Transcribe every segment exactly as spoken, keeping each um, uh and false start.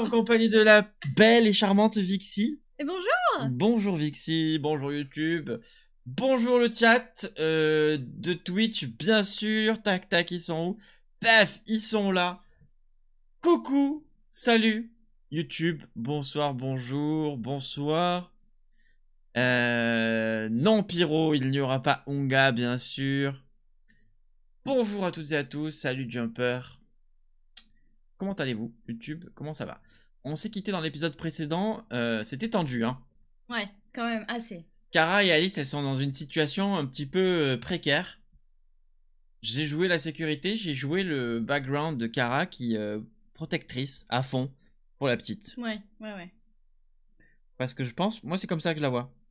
en compagnie de la belle et charmante Vixie. Et bonjour. Bonjour Vixie, bonjour YouTube, bonjour le chat euh, de Twitch, bien sûr. Tac tac, ils sont où? Paf, ils sont là. Coucou, salut YouTube, bonsoir, bonjour, bonsoir. Euh, non Pyro, il n'y aura pas Onga bien sûr. Bonjour à toutes et à tous, salut Jumper. Comment allez-vous YouTube? Comment ça va? On s'est quitté dans l'épisode précédent, euh, c'était tendu hein. Ouais, quand même, assez. Kara et Alice, elles sont dans une situation un petit peu euh, précaire. J'ai joué la sécurité, j'ai joué le background de Kara qui euh, protectrice à fond pour la petite. Ouais, ouais, ouais. Parce que je pense, moi c'est comme ça que je la vois.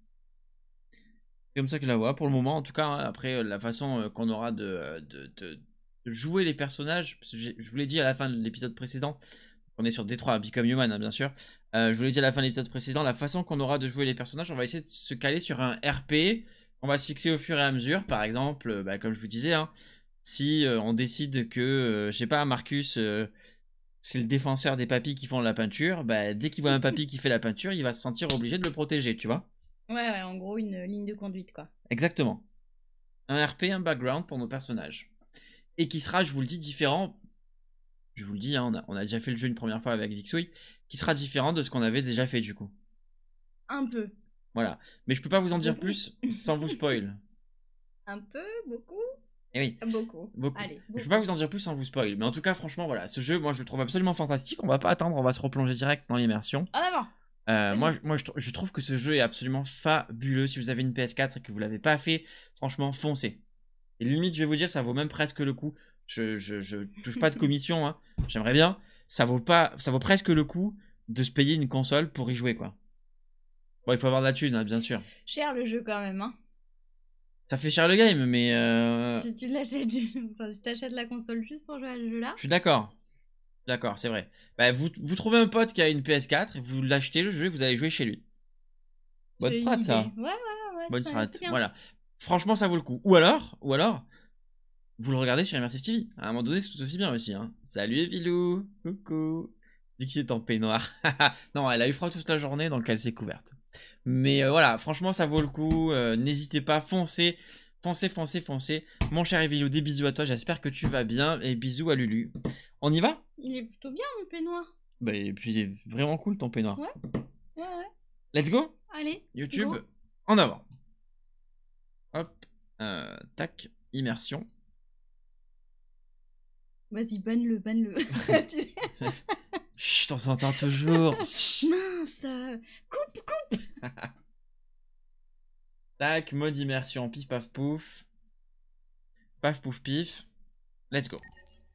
C'est comme ça que je la vois pour le moment en tout cas. Hein, après euh, la façon euh, qu'on aura de, de, de, de jouer les personnages, parce que je vous l'ai dit à la fin de l'épisode précédent, on est sur D trois Become Human hein, bien sûr. Euh, je vous l'ai dit à la fin de l'épisode précédent, la façon qu'on aura de jouer les personnages, on va essayer de se caler sur un R P. On va se fixer au fur et à mesure. Par exemple, euh, bah, comme je vous disais, hein, si euh, on décide que, euh, je sais pas, Marcus, euh, c'est le défenseur des papys qui font la peinture, bah, dès qu'il voit un papy qui fait la peinture, il va se sentir obligé de le protéger, tu vois. Ouais, ouais, en gros, une ligne de conduite, quoi. Exactement. Un R P, un background pour nos personnages. Et qui sera, je vous le dis, différent. Je vous le dis, hein, on, a, on a déjà fait le jeu une première fois avec Vixouille, qui sera différent de ce qu'on avait déjà fait du coup. Un peu. Voilà. Mais je peux pas vous en dire Beaucoup. plus sans vous spoil. Un peu, beaucoup. Et oui. Beaucoup. Beaucoup. Allez, beaucoup. Je peux pas vous en dire plus sans vous spoil. Mais en tout cas, franchement, voilà. Ce jeu, moi, je le trouve absolument fantastique. On va pas attendre, on va se replonger direct dans l'immersion. En avant. Euh, moi, moi je, je trouve que ce jeu est absolument fabuleux. Si vous avez une P S quatre et que vous l'avez pas fait, franchement, foncez. Et limite, je vais vous dire, ça vaut même presque le coup. Je, je, je touche pas de commission, hein. J'aimerais bien. Ça vaut pas, ça vaut presque le coup de se payer une console pour y jouer, quoi. Bon, il faut avoir de la thune, hein, bien sûr. Cher le jeu quand même, hein. Ça fait cher le game, mais euh... si tu l'achètes, enfin, si t'achètes la console juste pour jouer à ce jeu-là. Je suis d'accord. D'accord, c'est vrai. Bah, vous, vous trouvez un pote qui a une P S quatre, et vous l'achetez le jeu et vous allez jouer chez lui. Bonne strat, ça. Ouais, ouais, ouais. Bonne strat. C'est bien. Voilà. Franchement, ça vaut le coup. Ou alors, ou alors, vous le regardez sur Immersive T V. À un moment donné, c'est tout aussi bien aussi. Hein. Salut Evilou. Coucou. Dixie est en peignoir. Non, elle a eu froid toute la journée, donc elle s'est couverte. Mais euh, voilà, franchement, ça vaut le coup. Euh, N'hésitez pas, foncez. Foncez, foncez, foncez. Mon cher Evilou, des bisous à toi. J'espère que tu vas bien. Et bisous à Lulu. On y va? Il est plutôt bien, le peignoir. Bah, et puis, il est vraiment cool ton peignoir. Ouais. Ouais, ouais. Let's go. Allez. YouTube, go. en avant. Hop. Euh, tac. Immersion. Vas-y, banne-le, banne-le. Chut, on s'entend toujours. Mince. Coupe, coupe. Tac, mode immersion. Pif, paf, pouf. Paf, pouf, pif. Let's go.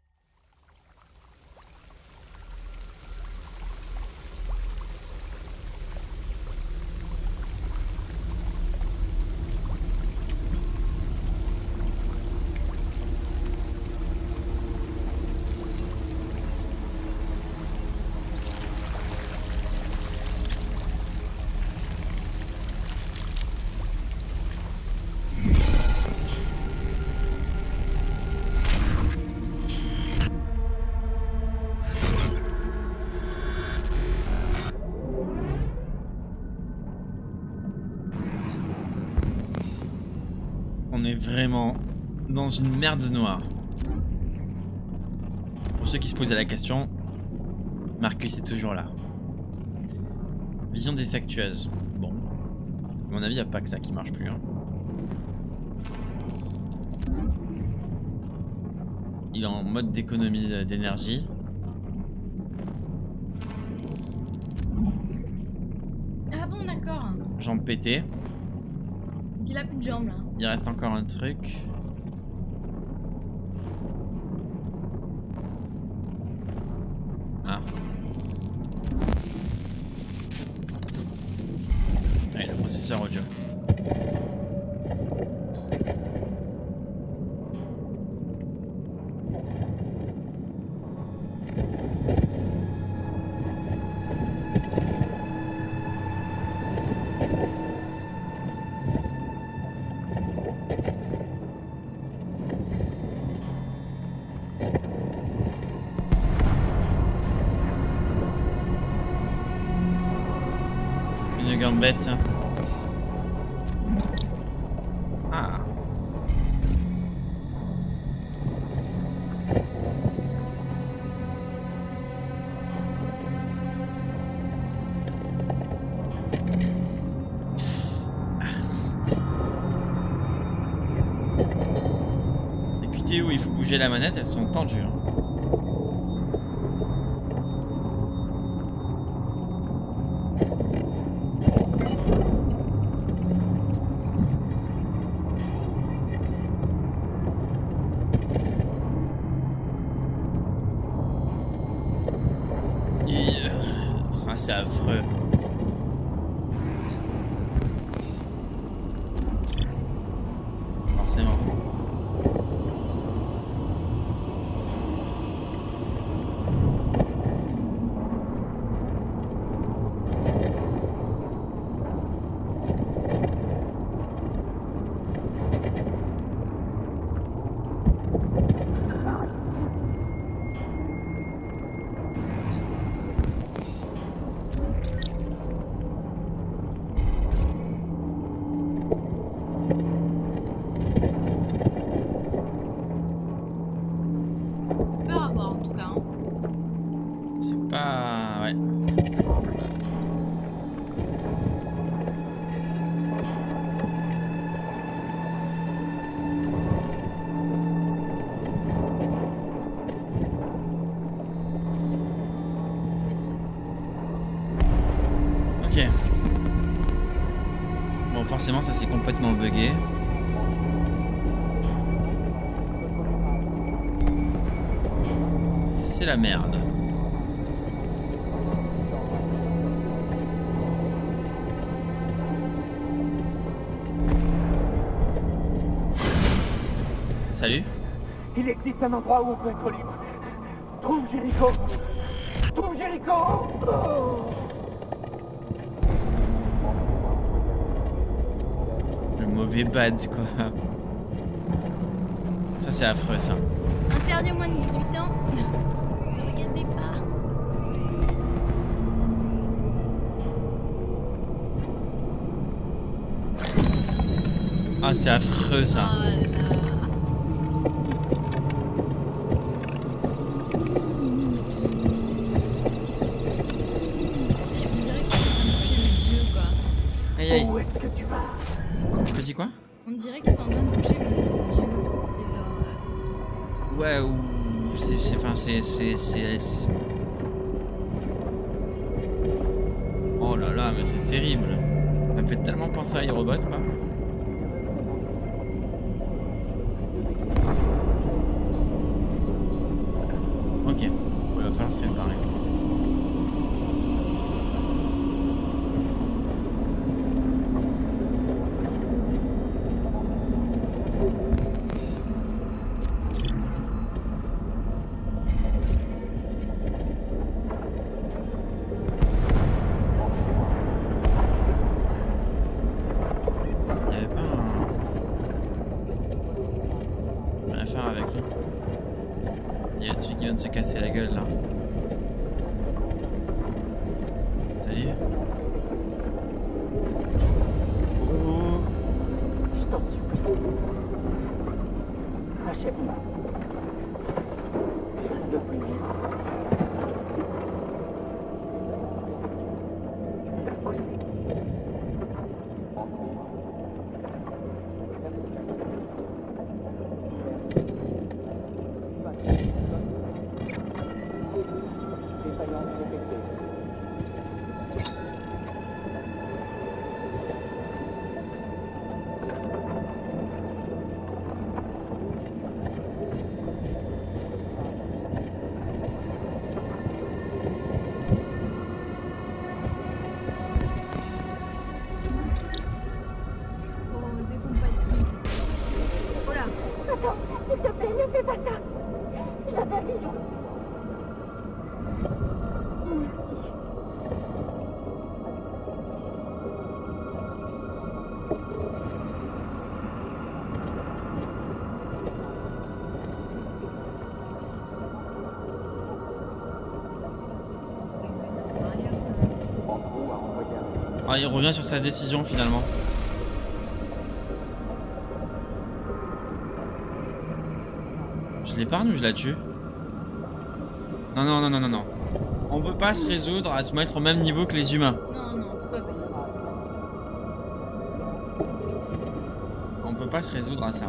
On est vraiment dans une merde noire. Pour ceux qui se posaient la question, Marcus est toujours là. Vision défectueuse. Bon. À mon avis, il n'y a pas que ça qui marche plus. Hein. Il est en mode d'économie d'énergie. Ah bon, d'accord. Jambes pétées. Il a plus de jambes là. Il reste encore un truc. Ah. Allez, le processeur audio. gambette, ça. Ah. Les Q T E où il faut bouger la manette, elles sont tendues. Hein. C'est affreux. Forcément. Ok. Bon, forcément, ça c'est complètement buggé. C'est la merde. Salut. Il existe un endroit où on peut être libre. Trouve Jericho. Trouve Jericho. Oh. Le mauvais bad, quoi. Ça, c'est affreux, ça. Interdit aux moins de dix-huit ans. Ne regardez pas. Ah, c'est affreux, ça. Oh là. Aïe aïe. Où est-ce que tu vas? Tu me dis quoi? On dirait qu'ils sont en train de toucher le vieux. Ouais, ou c'est c'est enfin c'est c'est c'est oh là là, mais c'est terrible. Ça me fait tellement penser à iRobot, quoi. Ok, il va falloir se réparer. Avec lui. Il y a celui qui vient de se casser la gueule là. Salut. Oh. Je t'en supplie. Achète-moi. Je ne peux plus vivre. Ah, il revient sur sa décision finalement. Je l'épargne ou je la tue? Non, non, non, non, non, non. On peut pas se résoudre à se mettre au même niveau que les humains. Non, non, c'est pas possible. On peut pas se résoudre à ça.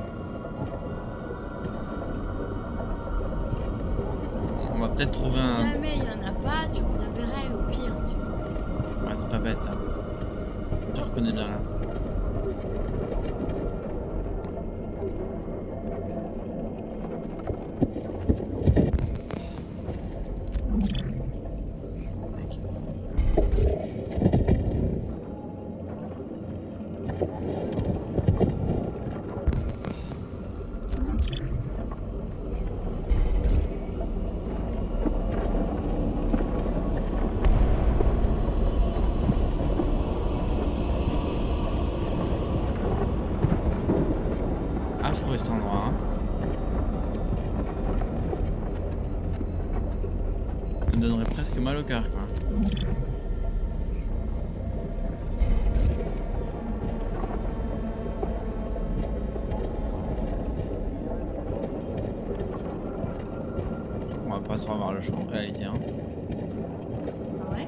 On va peut-être trouver un... Si jamais il y en a pas, tu reviens vers elle au pire. Ouais, c'est pas bête ça. Je reconnais bien là. Affreux cet endroit, hein. Ça me donnerait presque mal au cœur, quoi. On va pas trop avoir le choix en réalité, hein. Ouais.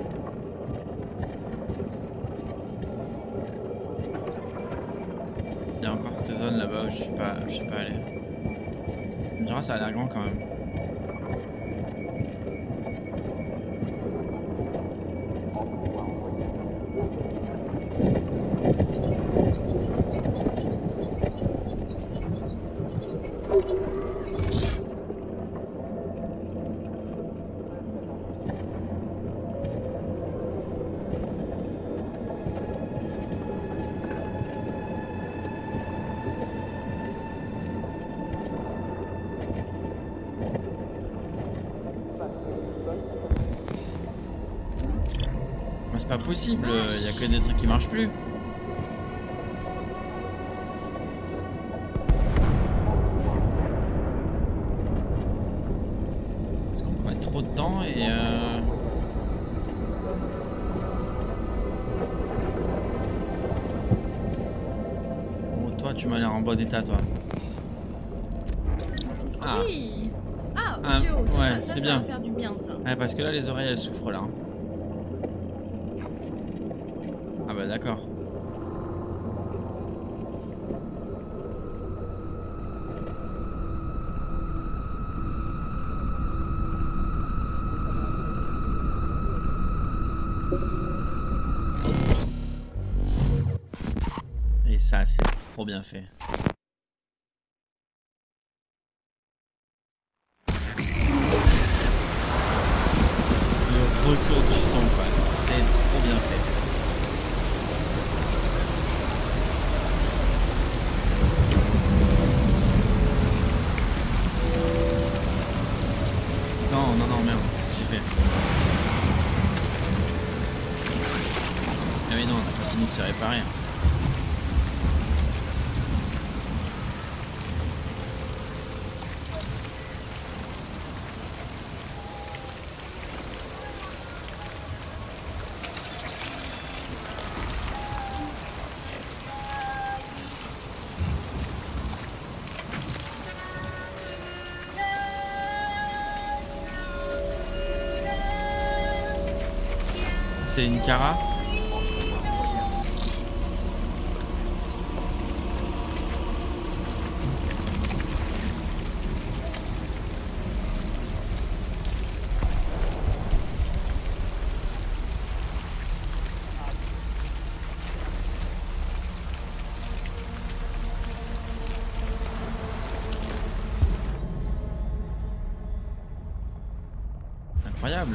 Il y a encore cette zone là-bas où je suis pas, je suis pas allé. Tu me diras, ça a l'air grand quand même. C'est pas possible, il y a que des trucs qui marchent plus. Est-ce qu'on peut mettre trop de temps et euh... oh, toi tu m'as l'air en bon état toi. Ah, Oui. Ah, Ah, audio, ça, ouais, ça, ça, c'est ça bien. va faire du bien, ça. ouais, parce que là les oreilles elles souffrent là. Ah bah d'accord. Et ça c'est trop bien fait. Le retour du son quoi, c'est trop bien fait. Non, non, non, merde, qu'est-ce que j'ai fait? Ah oui, non, on a pas fini de se réparer. C'est une Cara. Incroyable.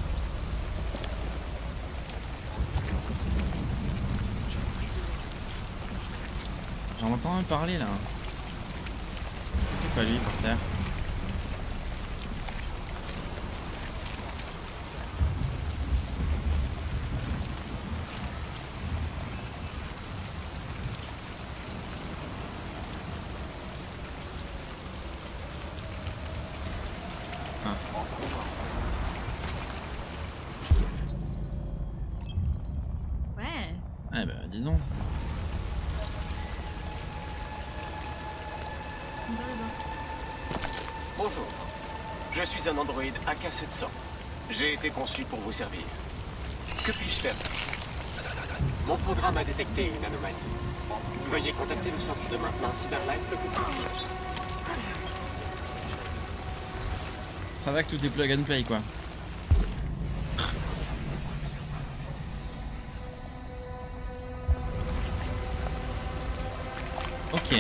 J'en entends un parler là. Est-ce que c'est pas lui par terre? Ah. Ouais. Eh bah dis donc. Bonjour, je suis un androïde A K sept cents. J'ai été conçu pour vous servir. Que puis-je faire? Mon programme a détecté une anomalie. Veuillez contacter le centre de maintenance Cyberlife le plus tôt. Ça va que tout est plug and play quoi. Ok.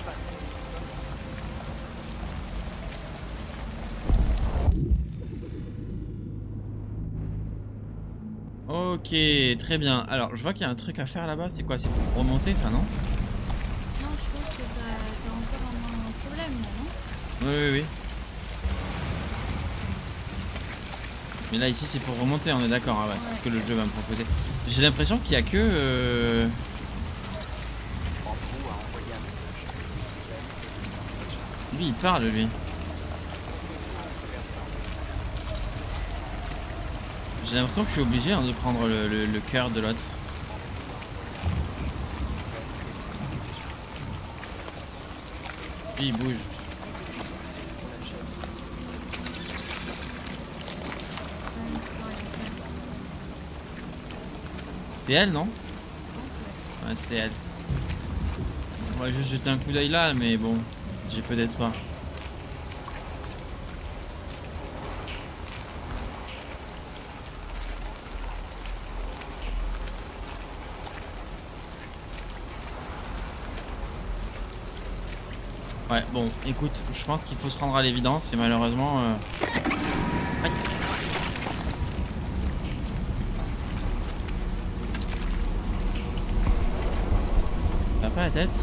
Ok, très bien. Alors, je vois qu'il y a un truc à faire là-bas. C'est quoi? C'est pour remonter ça, non? Non, je pense que t'as encore un, un problème là, non? Oui, oui, oui. Mais là, ici, c'est pour remonter, on est d'accord. Hein, ouais, c'est ce que le jeu va me proposer. J'ai l'impression qu'il y a que... Euh... Lui, il parle, lui. J'ai l'impression que je suis obligé hein, de prendre le, le, le cœur de l'autre. Lui, il bouge. C'était elle, non? Ouais, c'était elle. On va juste jeter un coup d'œil là, mais bon, j'ai peu d'espoir. Ouais, bon, écoute, je pense qu'il faut se rendre à l'évidence et malheureusement... Euh... Aïe. T'as pas la tête?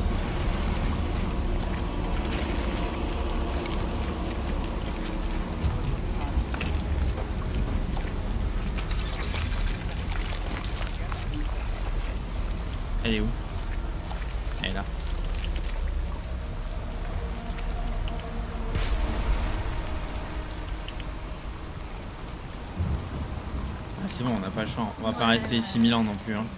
Elle est où? Elle est là. Ah, c'est bon, on n'a pas le choix. On va pas rester ici mille ans non plus. Hein.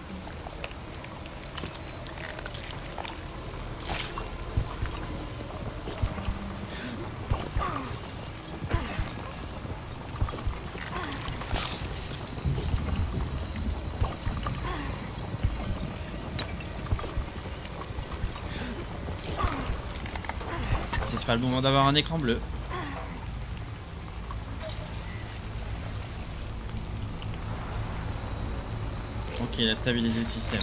C'est pas le moment d'avoir un écran bleu. Ok, il a stabilisé le système.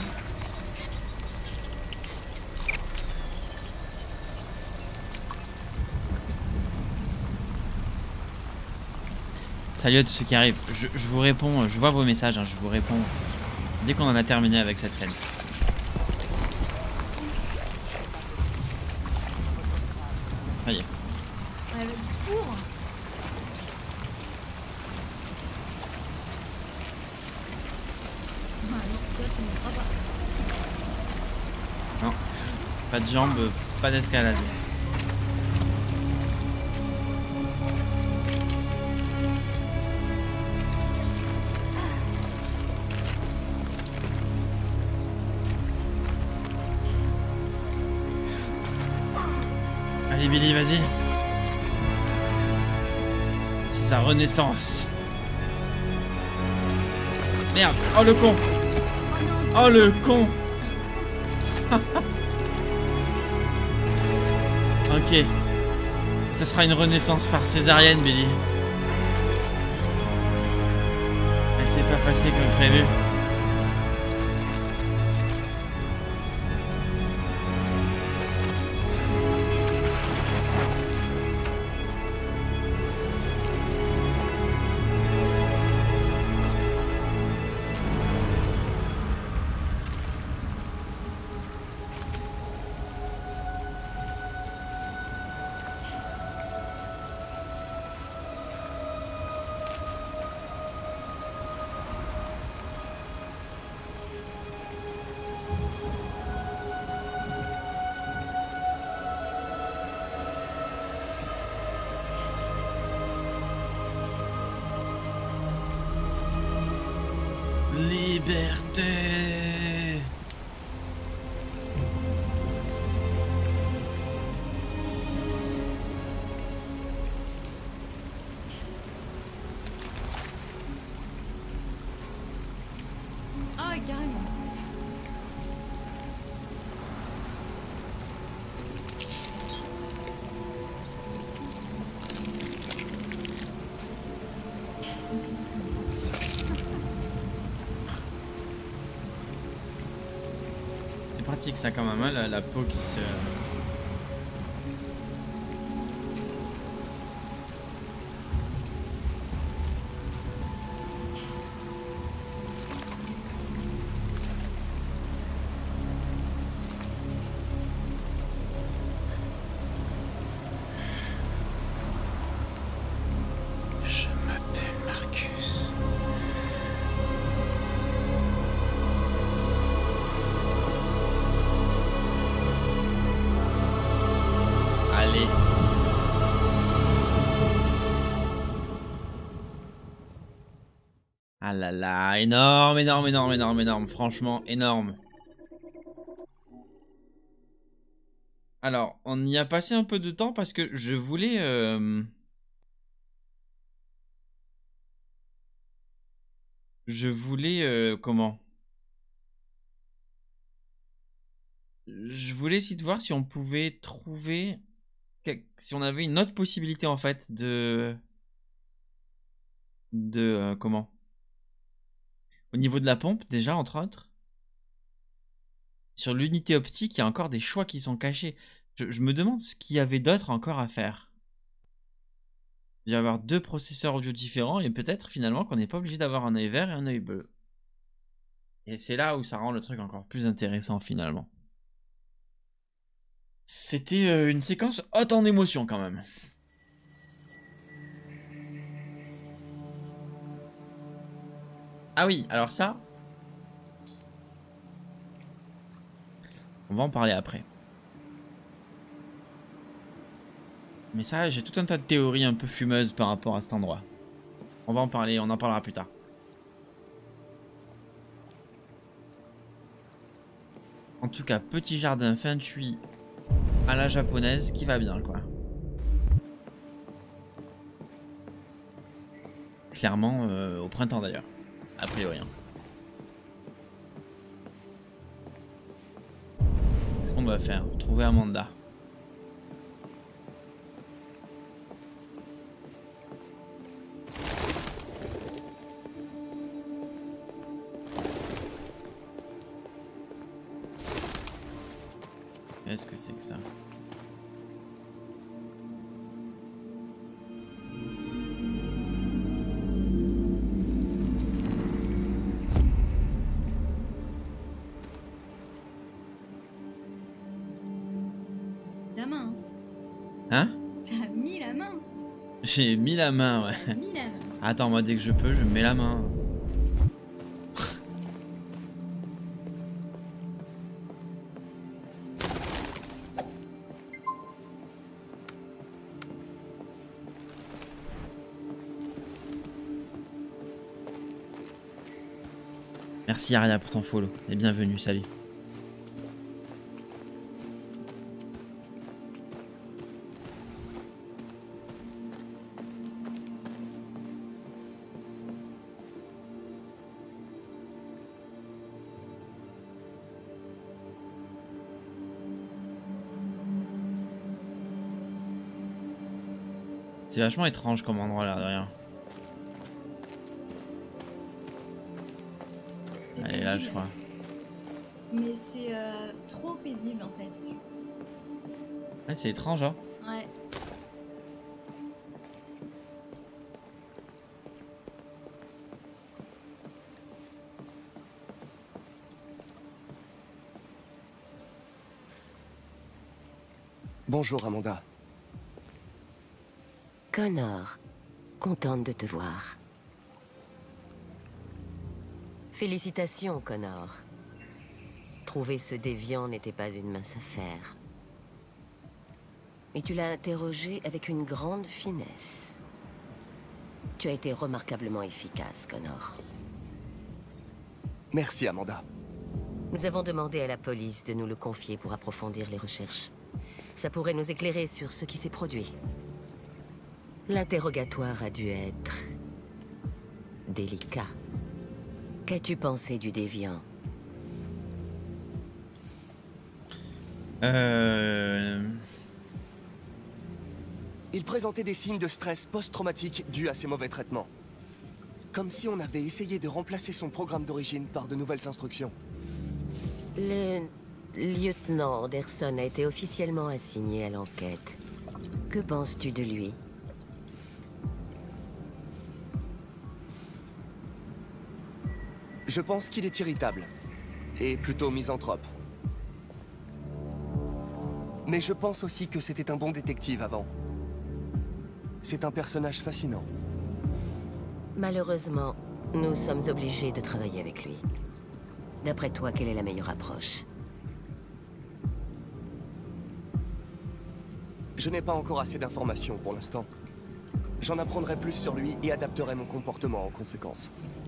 Salut à tous ceux qui arrivent. Je, je vous réponds, je vois vos messages, hein, je vous réponds dès qu'on en a terminé avec cette scène. Ça y est. Ouais, avec pour. Ah, alors, toi, tu ne crois pas. Non. Pas de jambes, pas d'escalade. Allez Billy, vas-y. C'est sa renaissance. Merde. Oh le con. Oh le con. Ok. Ça sera une renaissance par césarienne, Billy. Elle s'est pas passée comme prévu. Liberté. Ah, carrément. C'est pratique ça quand même, hein, la, la peau qui se... Je m'appelle Marcus. Allez. Ah là là, énorme, énorme, énorme, énorme, énorme, franchement, énorme. Alors, on y a passé un peu de temps parce que je voulais... euh, Je voulais... euh, comment? Je voulais essayer de voir si on pouvait trouver... quel- Si on avait une autre possibilité en fait de... De... euh, comment? Au niveau de la pompe déjà, entre autres. Sur l'unité optique, il y a encore des choix qui sont cachés. Je, je me demande ce qu'il y avait d'autre encore à faire. Il va y avoir deux processeurs audio différents et peut-être finalement qu'on n'est pas obligé d'avoir un œil vert et un œil bleu. Et c'est là où ça rend le truc encore plus intéressant finalement. C'était euh, une séquence haute en émotion quand même. Ah oui, alors ça... On va en parler après. Mais ça, j'ai tout un tas de théories un peu fumeuses par rapport à cet endroit. On va en parler, on en parlera plus tard. En tout cas, petit jardin feng shui à la japonaise qui va bien, quoi. Clairement, euh, au printemps d'ailleurs. A priori. Hein. Qu'est-ce qu'on va faire? Trouver Amanda. Qu'est-ce que c'est que ça? La main. Hein? T'as mis la main. J'ai mis la main, ouais. T'as mis la main. Attends, moi dès que je peux, je mets la main. Merci Aria pour ton follow et bienvenue, salut. C'est vachement étrange comme endroit là, de rien. C'est Allez, là, je paisible. crois. Mais c'est euh, trop paisible en fait. Ouais, c'est étrange, hein. Ouais. Bonjour Amanda. Connor, contente de te voir. Félicitations, Connor. Trouver ce déviant n'était pas une mince affaire. Et tu l'as interrogé avec une grande finesse. Tu as été remarquablement efficace, Connor. Merci Amanda. Nous avons demandé à la police de nous le confier pour approfondir les recherches. Ça pourrait nous éclairer sur ce qui s'est produit. L'interrogatoire a dû être... délicat. Qu'as-tu pensé du déviant? Euh... Il présentait des signes de stress post-traumatique dus à ses mauvais traitements. Comme si on avait essayé de remplacer son programme d'origine par de nouvelles instructions. Le lieutenant Anderson a été officiellement assigné à l'enquête. Que penses-tu de lui? Je pense qu'il est irritable. Et plutôt misanthrope. Mais je pense aussi que c'était un bon détective avant. C'est un personnage fascinant. Malheureusement, nous sommes obligés de travailler avec lui. D'après toi, quelle est la meilleure approche? Je n'ai pas encore assez d'informations pour l'instant. J'en apprendrai plus sur lui et adapterai mon comportement en conséquence.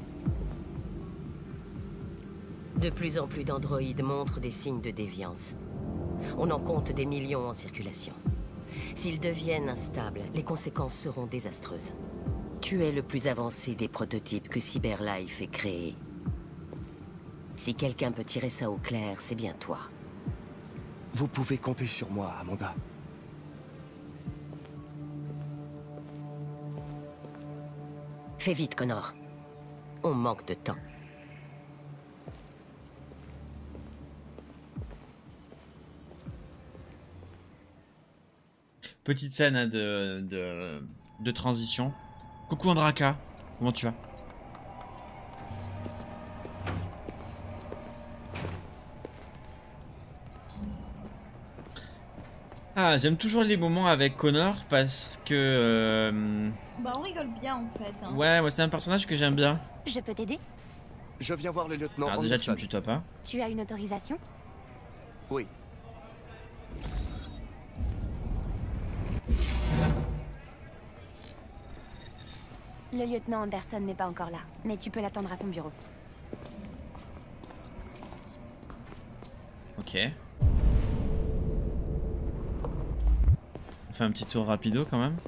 De plus en plus d'androïdes montrent des signes de déviance. On en compte des millions en circulation. S'ils deviennent instables, les conséquences seront désastreuses. Tu es le plus avancé des prototypes que CyberLife ait créés. Si quelqu'un peut tirer ça au clair, c'est bien toi. Vous pouvez compter sur moi, Amanda. Fais vite, Connor. On manque de temps. Petite scène hein, de, de, de transition. Coucou Andraka, comment tu vas? Ah, j'aime toujours les moments avec Connor parce que... Euh... Bah on rigole bien en fait. Hein. Ouais, moi c'est un personnage que j'aime bien. Je peux t'aider? Je viens voir le lieutenant Alors déjà tu Anderson. me tutoies pas. Tu as une autorisation? Oui. Le lieutenant Anderson n'est pas encore là, mais tu peux l'attendre à son bureau. Ok. On fait un petit tour rapido quand même.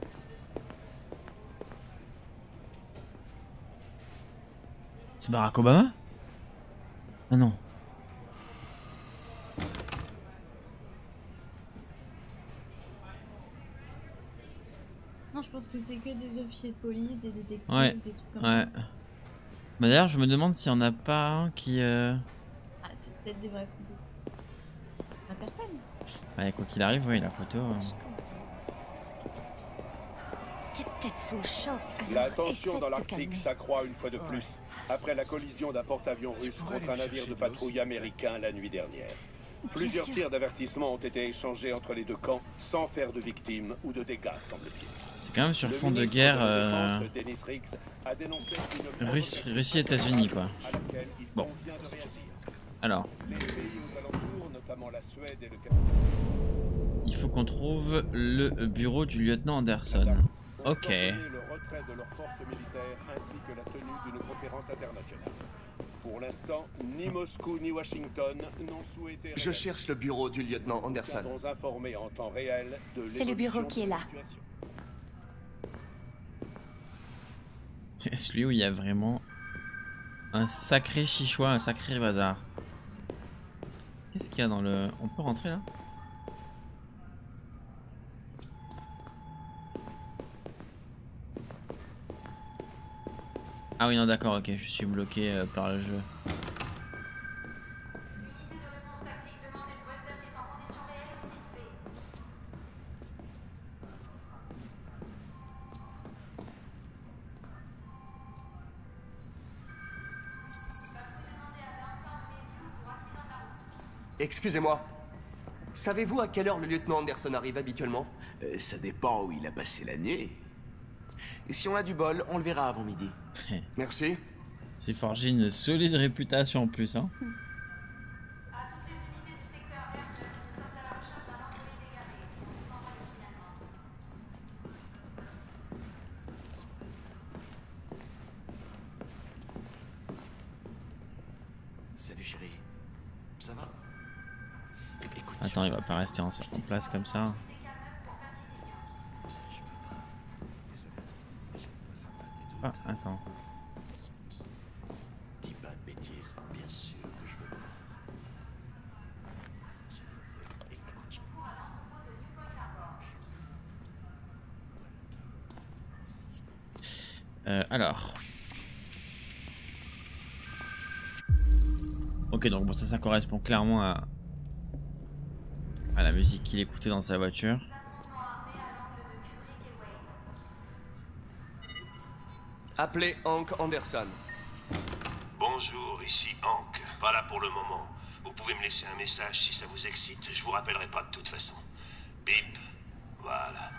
C'est Barack Obama? Ah non. Non, je pense que c'est que des officiers de police, des détectives, Ouais. des trucs comme Ouais. ça. Bah d'ailleurs je me demande s'il y en a pas un qui... Euh... Ah, c'est peut-être des vrais coups. Pas personne. Ouais, quoi qu'il arrive, oui, la photo... euh. T'es peut-être sous le choc. alors La essaie tension de dans te l'Arctique calmer. s'accroît une fois de plus, après la collision d'un porte-avions russe contre un navire de patrouille américain la nuit dernière. Plusieurs sûr. tirs d'avertissement ont été échangés entre les deux camps, sans faire de victimes ou de dégâts, semble-t-il. C'est quand même sur Le fond de ministre guerre la euh... Défense, Dennis Riggs, a dénoncé une Russe- Russie-États-Unis quoi. à laquelle il Bon. convient de réagir. Alors, Les pays aux alentours, notamment la Suède et le il faut qu'on trouve le bureau du lieutenant Anderson. ont Ok. ordonné le retrait de leurs forces militaires ainsi que la tenue d'une conférence internationale. Pour l'instant, ni Moscou ni Washington n'ont souhaité... Je cherche le bureau du lieutenant Anderson. Nous sommes informés en temps réel de C'est le bureau l'évolution qui est de la là. situation. C'est celui où il y a vraiment un sacré chichois, un sacré bazar. Qu'est-ce qu'il y a dans le... On peut rentrer là? Ah oui non d'accord, ok, je suis bloqué euh, par le jeu. Excusez-moi. Savez-vous à quelle heure le lieutenant Anderson arrive habituellement? Euh, ça dépend où il a passé la nuit. Et si on a du bol, on le verra avant midi. Merci. C'est forgé une solide réputation en plus hein. Salut chérie. Ça va? Écoute, Attends, il va pas rester en, en place comme ça. Ah, attends. Euh, alors. Ok, donc bon, ça, ça correspond clairement à, à la musique qu'il écoutait dans sa voiture. Appelez Hank Anderson. Bonjour, ici Hank. Pas là pour le moment. Vous pouvez me laisser un message si ça vous excite. Je vous rappellerai pas de toute façon. Bip. Voilà.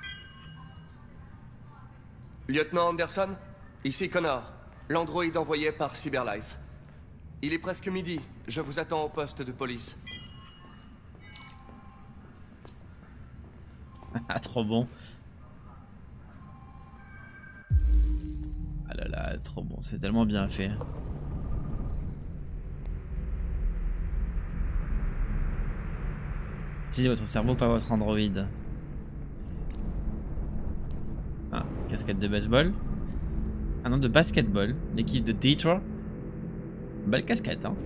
Lieutenant Anderson, ici Connor, l'androïde envoyé par Cyberlife. Il est presque midi. Je vous attends au poste de police. Ah, trop bon. Ah là là, trop bon. C'est tellement bien fait. Utilisez votre cerveau, pas votre androïde. Ah, casquette de baseball. Un nom de basketball. L'équipe de Detroit. Belle casquette, hein.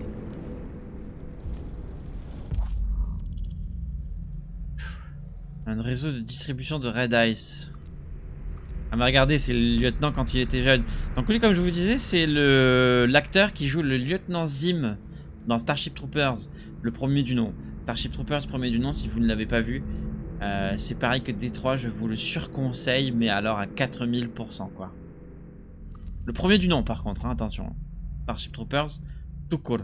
Un réseau de distribution de Red Ice. Ah mais regardez, c'est le lieutenant quand il était jeune. Donc lui, comme je vous disais, c'est le l'acteur qui joue le lieutenant Zim dans Starship Troopers, le premier du nom. Starship Troopers, premier du nom, si vous ne l'avez pas vu. Euh, c'est pareil que Détroit, je vous le surconseille, mais alors à quatre mille pour cent quoi. Le premier du nom par contre, hein, attention. Starship Troopers, tout court.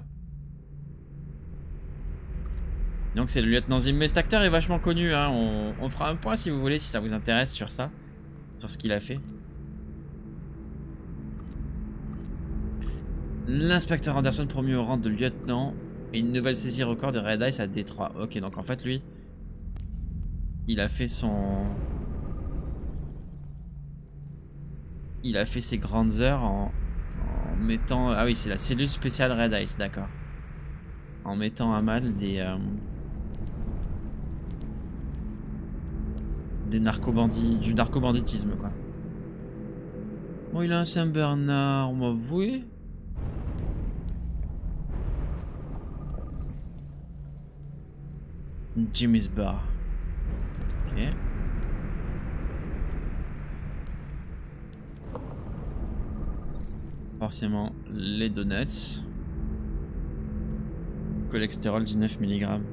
Donc c'est le lieutenant Zim, mais cet acteur est vachement connu, hein. on, on fera un point si vous voulez, si ça vous intéresse sur ça. Sur ce qu'il a fait. L'inspecteur Anderson promu au rang de lieutenant et une nouvelle saisie record de Red Ice à Détroit. Ok, donc en fait lui, il a fait son... Il a fait ses grandes heures en, en mettant... Ah oui, c'est la cellule spéciale Red Ice, d'accord. En mettant à mal des... Euh... Des narcobandits, du narcobanditisme quoi. Oh, il a un Saint-Bernard, on m'a avoué. Jimmy's Bar. Ok. Forcément les donuts. Cholestérol dix-neuf milligrammes.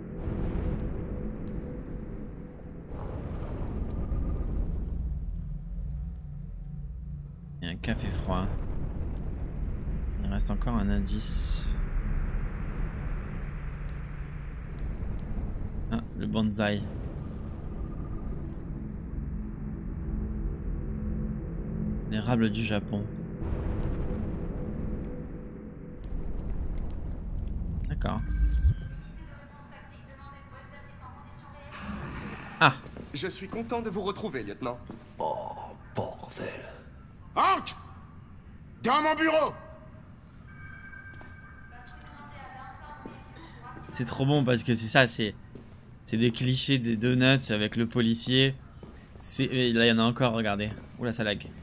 Et un café froid. Il reste encore un indice. Ah, le bonsaï. L'érable du Japon. D'accord. Ah! Je suis content de vous retrouver, lieutenant. Oh, bordel. Hank! Dans mon bureau! C'est trop bon parce que c'est ça, c'est c'est les clichés des donuts avec le policier. C'est là il y en a encore, regardez. Oula, ça lag.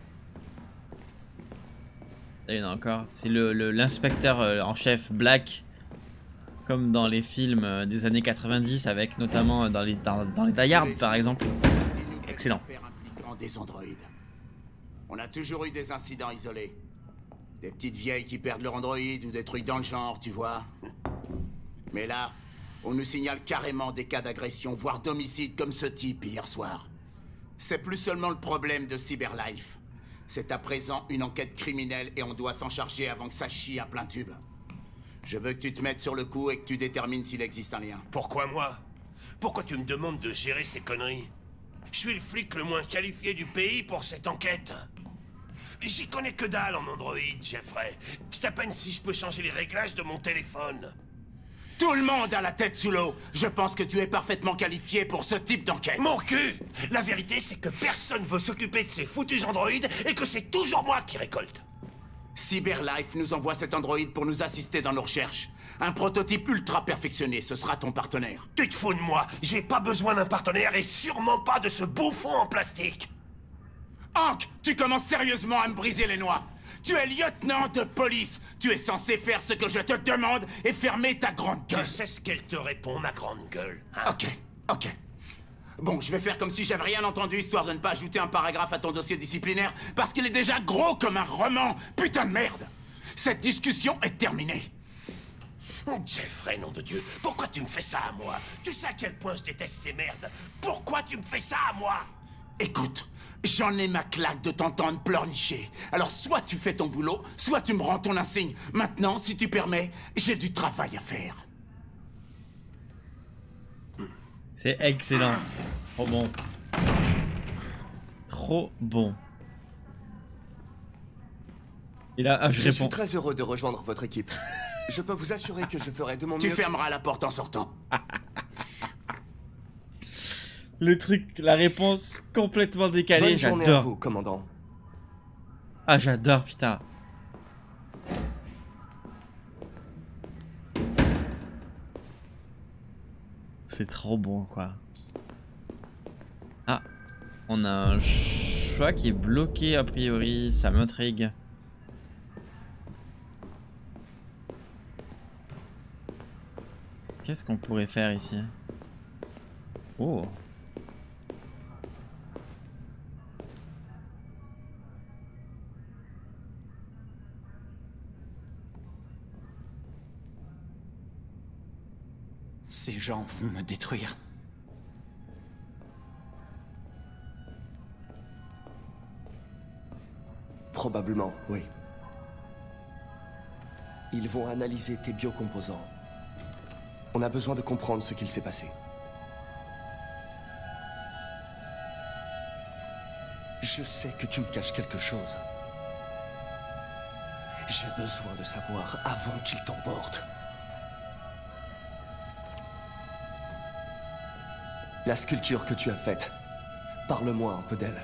Là il y en a encore. C'est le l'inspecteur euh, en chef Black, comme dans les films euh, des années quatre-vingt-dix, avec notamment dans les dans, dans les Die Hard par exemple. Excellent. Des androïdes. On a toujours eu des incidents isolés. Des petites vieilles qui perdent leur androïde ou des trucs dans le genre, tu vois. Mais là, on nous signale carrément des cas d'agression, voire d'homicide comme ce type hier soir. C'est plus seulement le problème de Cyberlife. C'est à présent une enquête criminelle et on doit s'en charger avant que ça chie à plein tube. Je veux que tu te mettes sur le coup et que tu détermines s'il existe un lien. Pourquoi moi? Pourquoi tu me demandes de gérer ces conneries? Je suis le flic le moins qualifié du pays pour cette enquête. J'y connais que dalle en Android, Jeffrey. C'est à peine si je peux changer les réglages de mon téléphone. Tout le monde a la tête sous l'eau. Je pense que tu es parfaitement qualifié pour ce type d'enquête. Mon cul! La vérité, c'est que personne veut s'occuper de ces foutus androïdes et que c'est toujours moi qui récolte. Cyberlife nous envoie cet androïde pour nous assister dans nos recherches. Un prototype ultra perfectionné, ce sera ton partenaire. Tu te fous de moi? J'ai pas besoin d'un partenaire et sûrement pas de ce bouffon en plastique. Hank, tu commences sérieusement à me briser les noix. Tu es lieutenant de police. Tu es censé faire ce que je te demande et fermer ta grande gueule. Tu sais ce qu'elle te répond, ma grande gueule, hein? Ok, ok. Bon, je vais faire comme si j'avais rien entendu, histoire de ne pas ajouter un paragraphe à ton dossier disciplinaire, parce qu'il est déjà gros comme un roman. Putain de merde! Cette discussion est terminée. Jeffrey, nom de Dieu, pourquoi tu me fais ça à moi? Tu sais à quel point je déteste ces merdes. Pourquoi tu me fais ça à moi? Écoute, j'en ai ma claque de t'entendre pleurnicher. Alors soit tu fais ton boulot, soit tu me rends ton insigne. Maintenant, si tu permets, j'ai du travail à faire. C'est excellent. Trop bon. Trop bon. Et là, ah, je, je réponds. suis très heureux de rejoindre votre équipe. Je peux vous assurer que je ferai de mon mieux. Tu fermeras la porte en sortant. Le truc, la réponse complètement décalée, j'adore. Bonne journée à vous, commandant. Ah, j'adore, putain. C'est trop bon, quoi. Ah, on a un choix qui est bloqué a priori, ça m'intrigue. Qu'est-ce qu'on pourrait faire ici? Oh. Ces gens vont me détruire. Probablement, oui. Ils vont analyser tes biocomposants. On a besoin de comprendre ce qu'il s'est passé. Je sais que tu me caches quelque chose. J'ai besoin de savoir avant qu'il t'emporte. La sculpture que tu as faite, parle-moi un peu d'elle.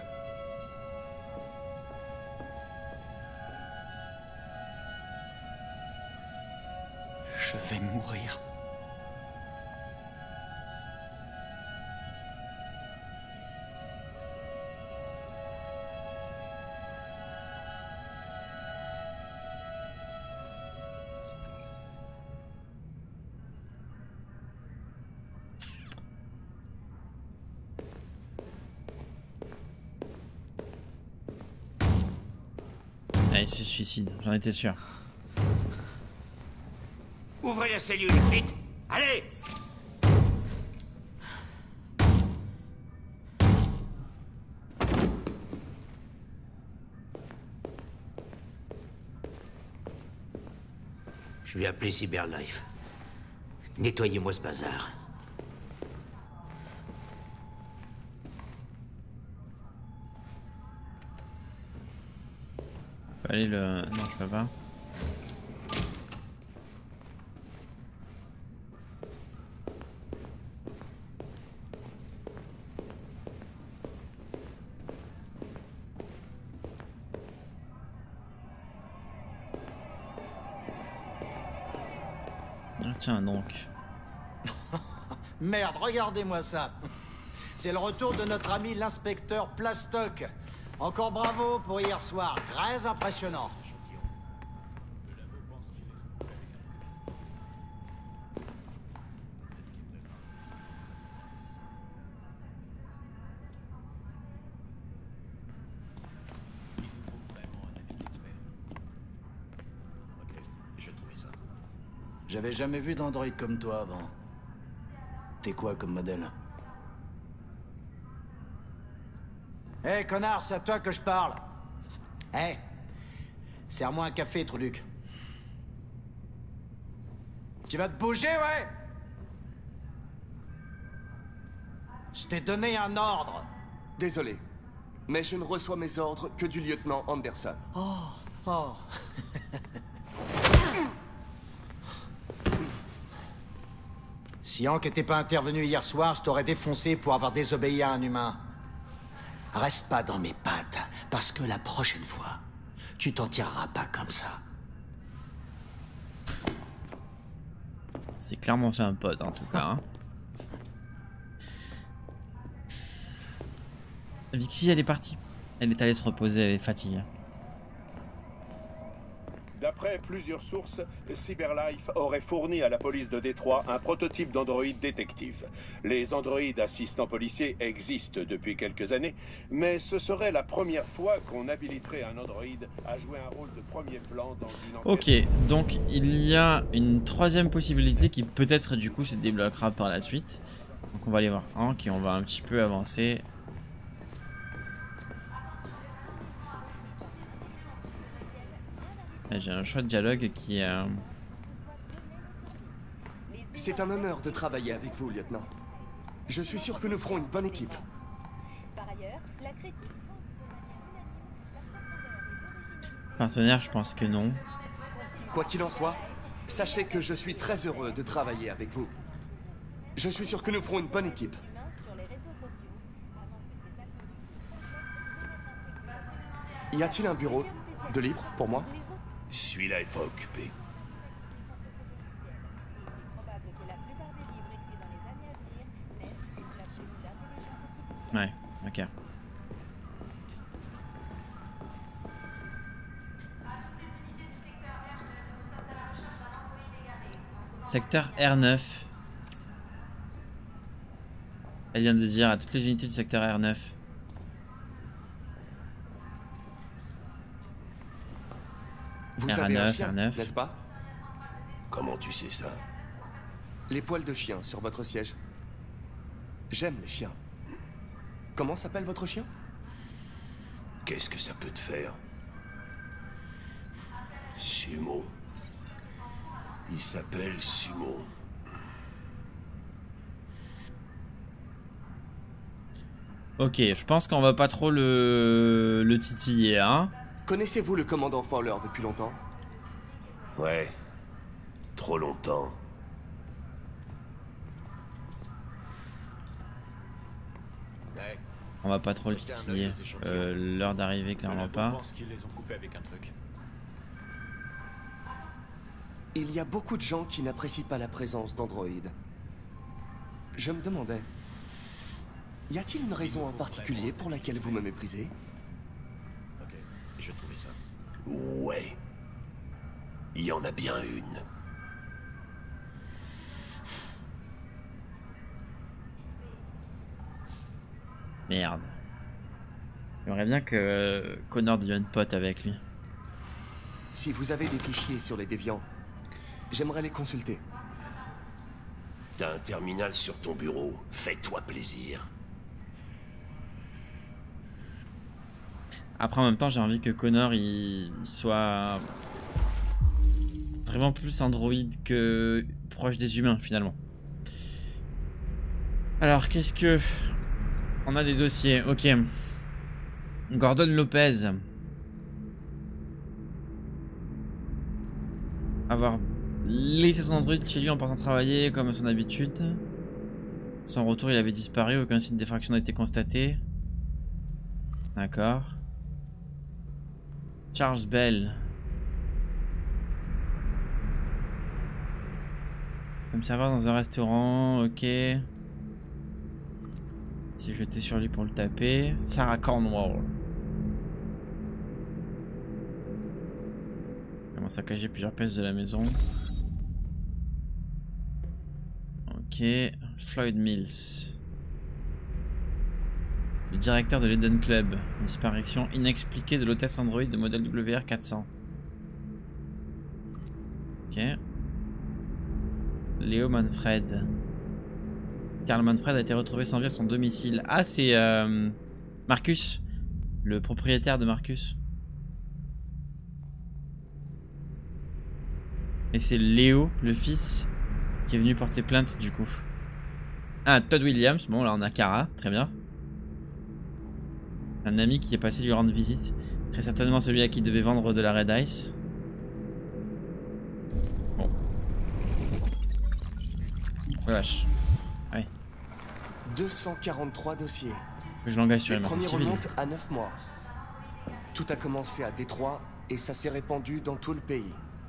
Je vais mourir. Ah, il se suicide, j'en étais sûr. Ouvrez la cellule, vite! Allez! Je vais appeler Cyberlife. Nettoyez-moi ce bazar. Allez le... Non, je peux pas. Ah, tiens donc. Merde, regardez-moi ça. C'est le retour de notre ami l'inspecteur Plastoc. Encore bravo pour hier soir, très impressionnant. J'avais jamais vu d'androïde comme toi avant. T'es quoi comme modèle? Hé, hey, connard, c'est à toi que je parle. Hé, hey, serre-moi un café, Truduc. Tu vas te bouger, ouais? Je t'ai donné un ordre. Désolé, mais je ne reçois mes ordres que du lieutenant Anderson. Oh, oh. Si Hank n'était pas intervenu hier soir, je t'aurais défoncé pour avoir désobéi à un humain. Reste pas dans mes pattes, parce que la prochaine fois, tu t'en tireras pas comme ça. C'est clairement c'est un pote en tout cas. Hein. Vixie, elle est partie. Elle est allée se reposer, elle est fatiguée. D'après plusieurs sources, Cyberlife aurait fourni à la police de Détroit un prototype d'androïde détective. Les androïdes assistants policiers existent depuis quelques années, mais ce serait la première fois qu'on habiliterait un androïde à jouer un rôle de premier plan dans une enquête. Ok, donc il y a une troisième possibilité qui peut-être du coup se débloquera par la suite. Donc on va aller voir Hank et on va un petit peu avancer. J'ai un choix de dialogue qui est... Euh... C'est un honneur de travailler avec vous, lieutenant. Je suis sûr que nous ferons une bonne équipe. Par ailleurs, la critique... Partenaire, je pense que non. Quoi qu'il en soit, sachez que je suis très heureux de travailler avec vous. Je suis sûr que nous ferons une bonne équipe. Y a-t-il un bureau de libre pour moi? Celui-là est pas occupé. Ouais, ok. Secteur R neuf. Elle vient de dire à toutes les unités du secteur R neuf. Vous R avez un neuf, chien, R neuf. n'est-ce pas? Comment tu sais ça? Les poils de chien sur votre siège. J'aime les chiens. Comment s'appelle votre chien? Qu'est-ce que ça peut te faire? Sumo. Il s'appelle Sumo. Ok, je pense qu'on va pas trop le, le titiller, hein. Connaissez-vous le commandant Fowler depuis longtemps? Ouais. Trop longtemps. On va pas trop le titiller. Euh, L'heure d'arrivée, clairement pas. Il y a beaucoup de gens qui n'apprécient pas la présence d'androïdes. Je me demandais, y a-t-il une raison en particulier pour laquelle vous me méprisez? Ok, je vais trouver ça. Ouais. Il y en a bien une. Merde. J'aimerais bien que Connor devienne pote avec lui. Si vous avez des fichiers sur les déviants, j'aimerais les consulter. T'as un terminal sur ton bureau. Fais-toi plaisir. Après, en même temps, j'ai envie que Connor il soit vraiment plus androïde que proche des humains, finalement. Alors, qu'est-ce que... On a des dossiers, ok. Gordon Lopez. Avoir laissé son androïde chez lui en partant travailler comme à son habitude. Sans retour, il avait disparu, aucun signe d'effraction n'a été constaté. D'accord. Charles Bell. Comme serveur dans un restaurant, ok. Il s'est jeté sur lui pour le taper. Sarah Cornwall. Comment saccager plusieurs pièces de la maison. Ok. Floyd Mills. Le directeur de l'Eden Club. Disparition inexpliquée de l'hôtesse Android de modèle W R quatre cents. Ok. Léo Manfred. Karl Manfred a été retrouvé sans vie à son domicile. Ah, c'est euh, Marcus, le propriétaire de Marcus. Et c'est Léo, le fils, qui est venu porter plainte du coup. Ah, Todd Williams. Bon, là on a Kara, très bien. Un ami qui est passé lui rendre visite. Très certainement celui à qui devait vendre de la Red Ice. Bon. Oh vache. Ouais. deux cent quarante-trois dossiers. Je l'engage sur les les premiers civile. remontent à neuf mois. Tout a commencé à Détroit et ça s'est répandu dans tout le pays.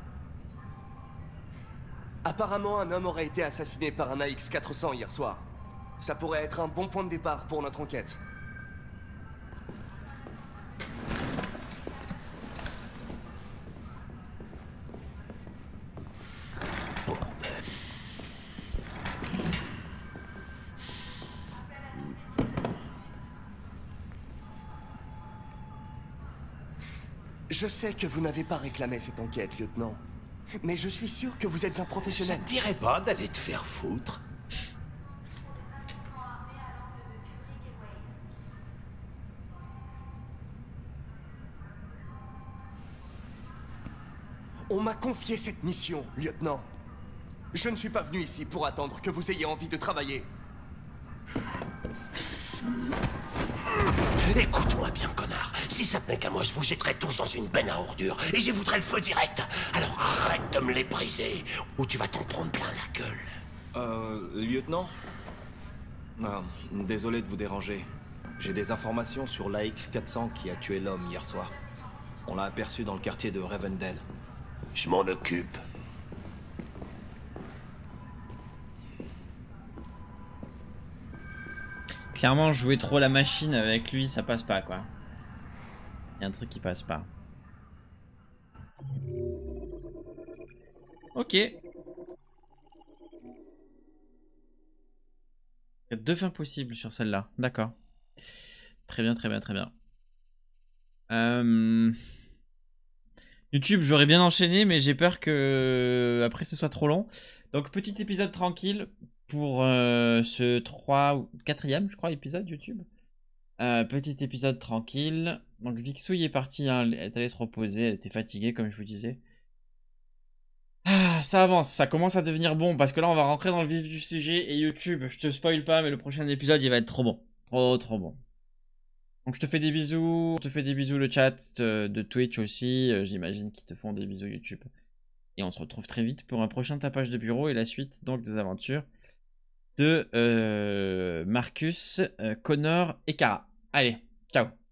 Apparemment, un homme aurait été assassiné par un A X quatre cents hier soir. Ça pourrait être un bon point de départ pour notre enquête. Je sais que vous n'avez pas réclamé cette enquête, lieutenant. Mais je suis sûr que vous êtes un professionnel. Ça te dirait pas d'aller te faire foutre? On m'a confié cette mission, lieutenant. Je ne suis pas venu ici pour attendre que vous ayez envie de travailler. Écoute-moi bien, connard. Si ça tenait qu'à moi, je vous jetterais tous dans une benne à ordures et j'y voudrais le feu direct. Alors arrête de me les briser ou tu vas t'en prendre plein la gueule. Euh, lieutenant? Ah, désolé de vous déranger. J'ai des informations sur l'A X quatre cents qui a tué l'homme hier soir. On l'a aperçu dans le quartier de Revendell. Je m'en occupe. Clairement, jouer trop la machine avec lui, ça passe pas, quoi. Il y a un truc qui passe pas. Ok. Il y a deux fins possibles sur celle-là. D'accord. Très bien, très bien, très bien. Euh... YouTube, j'aurais bien enchaîné, mais j'ai peur que après ce soit trop long. Donc, petit épisode tranquille pour euh, ce trois ou quatrième, je crois, épisode YouTube. Euh, petit épisode tranquille. Donc, Vixouille est partie, hein, elle est allée se reposer, elle était fatiguée, comme je vous disais. Ah, ça avance, ça commence à devenir bon, parce que là, on va rentrer dans le vif du sujet. Et YouTube, je te spoil pas, mais le prochain épisode, il va être trop bon. Trop, trop bon. Donc je te fais des bisous, je te fais des bisous le chat de, de Twitch aussi, euh, j'imagine qu'ils te font des bisous YouTube. Et on se retrouve très vite pour un prochain tapage de bureau et la suite donc des aventures de euh, Marcus, euh, Connor et Kara. Allez, ciao.